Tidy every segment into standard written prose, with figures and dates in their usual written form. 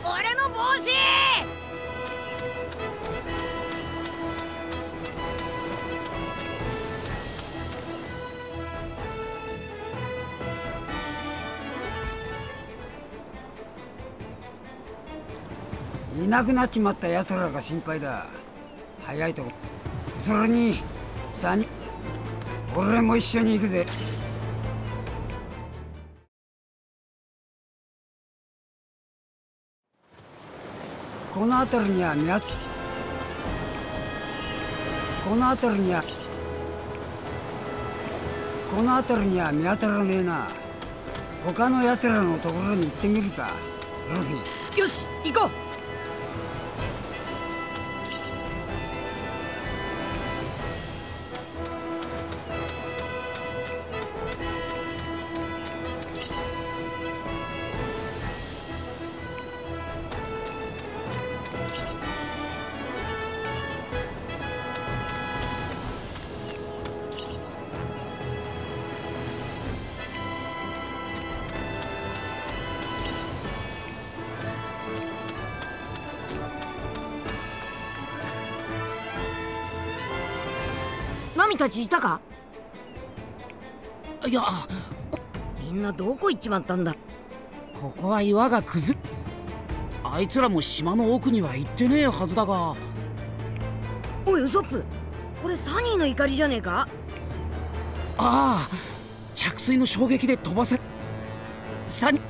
俺の帽子！ いなくなっちまった奴らが心配だ。早いとこ。それに3人、俺も一緒に行くぜ。この辺りにはこの辺りには見当たらねえな。他の奴らのところに行ってみるか、ルフィ。 よし、行こう。ナミたちいたか？ いや、 みんなどこ行っちまったんだ。 ここは岩が崩れ、あいつらも島の奥には行ってねえはずだが。 おいウソップ、これサニーの怒りじゃねえか？ ああ、着水の衝撃で飛ばせ。サニ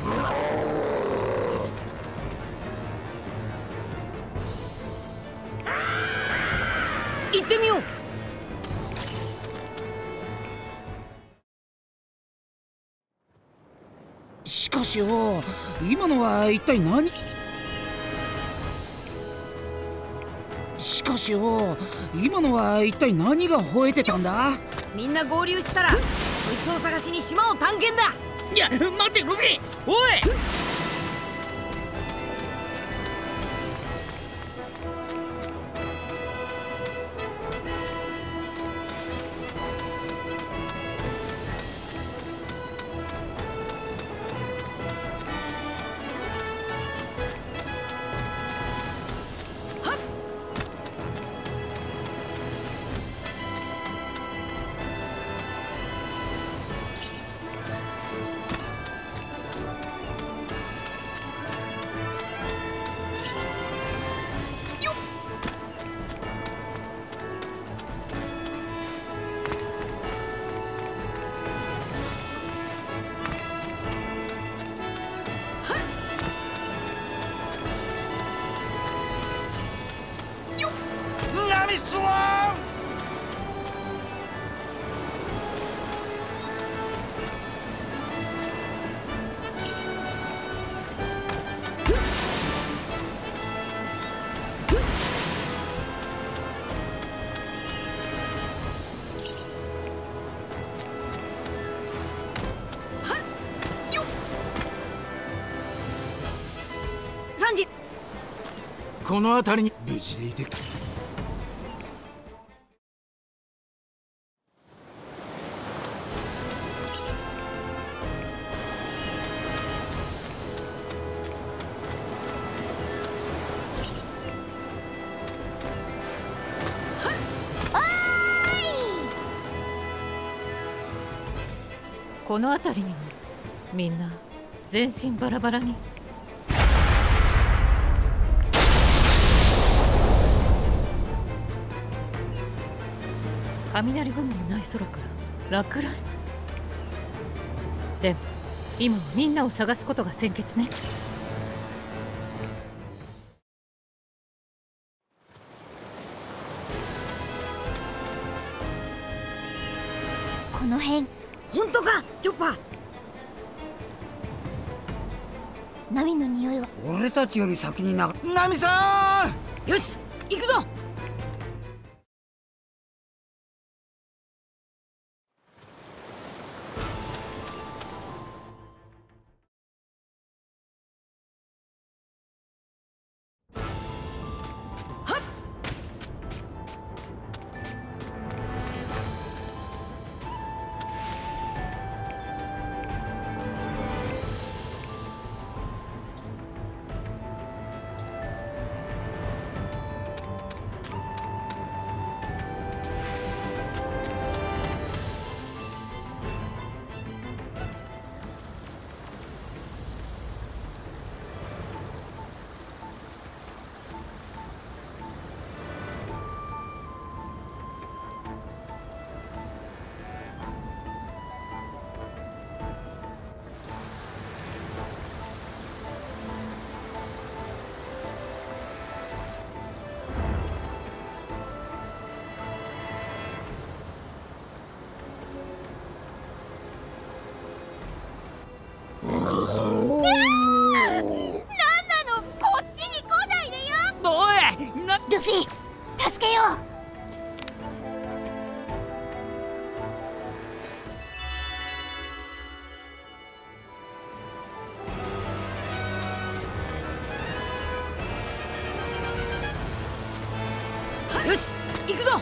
行ってみよう。 しかしよ、今のは一体何？しかしよ、今のは一体何が吠えてたんだ？ みんな合流したらこいつを探しに島を探検だ。 いや、待ってルフィ、おい！ ナミスワン！ サンジ、 この辺りに無事でいて。 この辺りにはみんな全身バラバラに。雷雲もない空から落雷。でも今はみんなを探すことが先決ね。 この辺。 本当かチョッパー？ ナミの匂いは。 俺たちより先にナミさん！ よし、行くぞ。 おいな。 ルフィ助けよう。 よし行くぞ。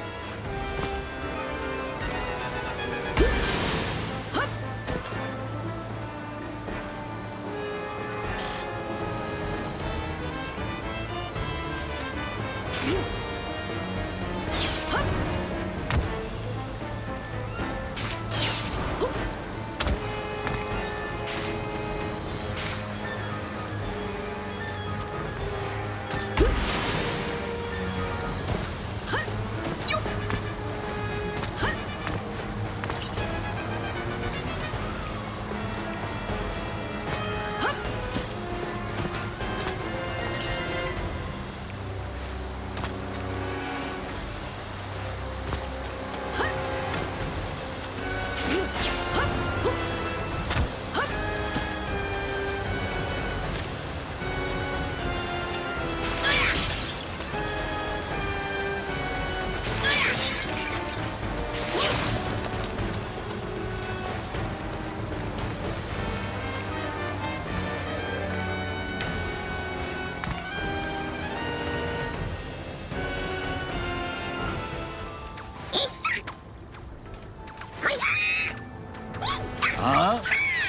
あ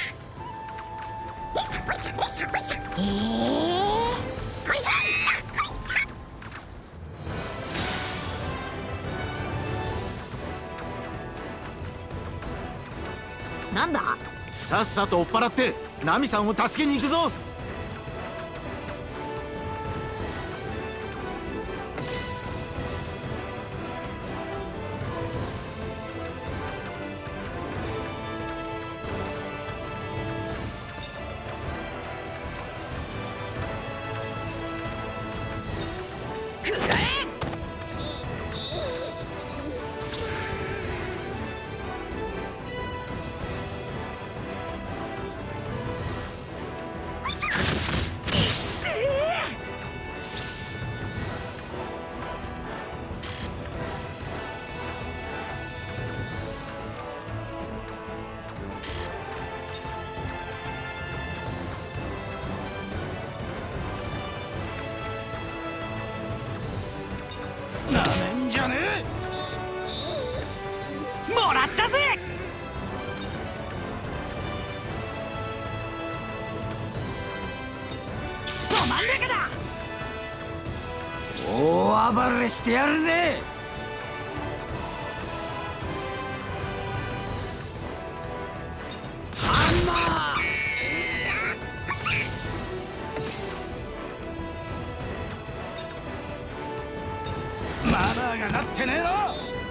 なんだ。 さっさと追っ払ってナミさんを助けに行くぞ。 くらえ。 なめんじゃねえ。 もらったぜ。止まんねえかだ。 大暴れしてやるぜ。ハンマー。 マナーがなってねえな。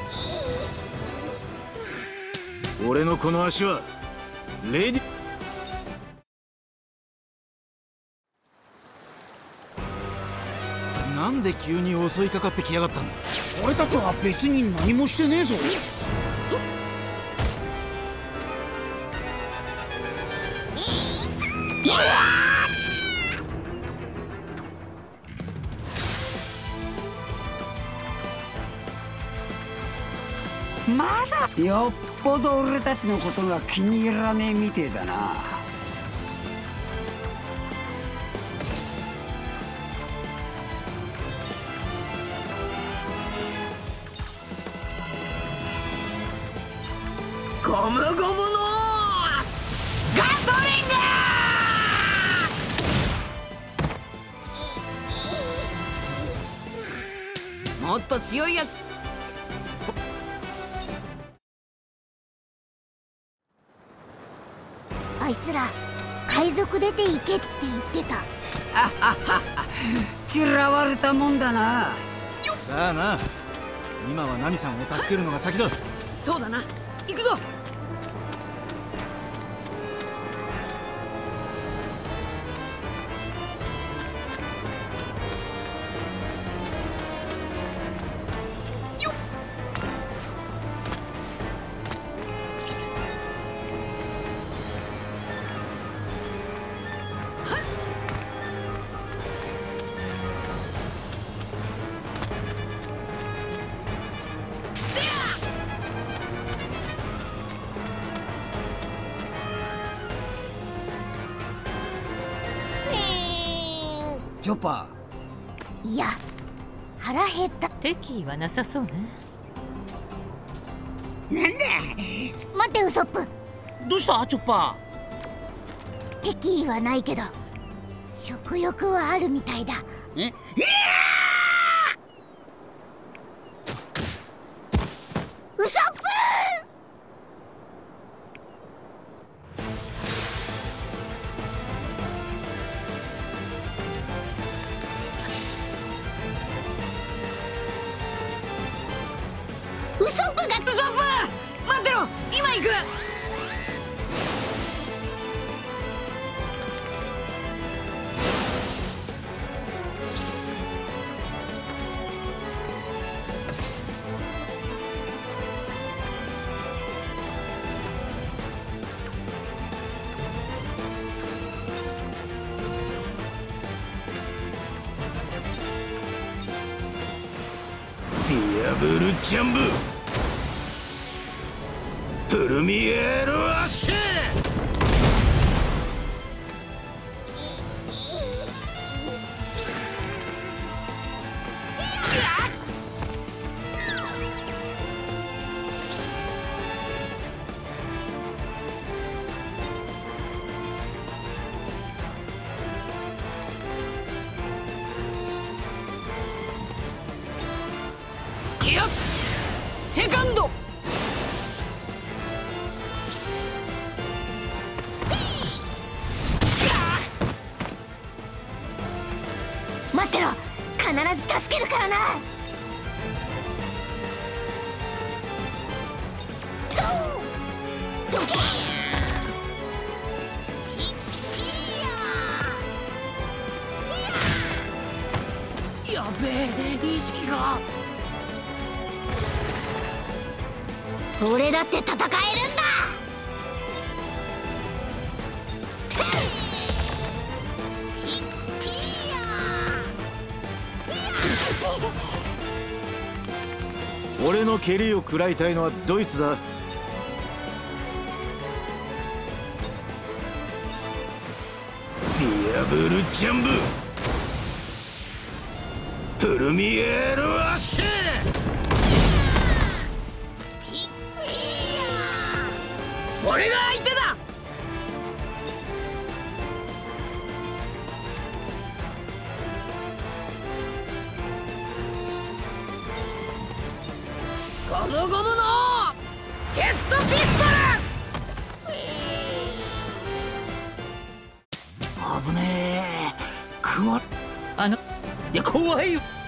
俺のこの足はレディ。なんで急に襲いかかってきやがったんだ。 俺たちは別に何もしてねえぞ。 まだよっぽど俺たちのことが気に入らねえみてえだな。 ゴムゴムのガトリング。もっと強いやつ。 あいつら海賊出て行けって言ってた。 嫌われたもんだな。 さあな、今はナミさんを助けるのが先だ。 そうだな、行くぞ。 チョッパいや腹減った。 敵意はなさそうね。 待ってウソップ、 どうしたチョッパ敵意はないけど食欲はあるみたいだ。 ー。え、 ウソップウソップがウソップ待ってろ、今行く。 ディアブルジャンブプルミエールアッシェ。 セカンド。 待ってろ、必ず助けるからな。どけ。 やべえ、意識が。 俺だって戦えるんだ。 俺の蹴りを食らいたいのはドイツだ。 ディアブルジャンブプルミエールアッシェ。 俺が相手だ。ゴムゴムのジェットピストル。 危ねえ。 あのいや怖いよ。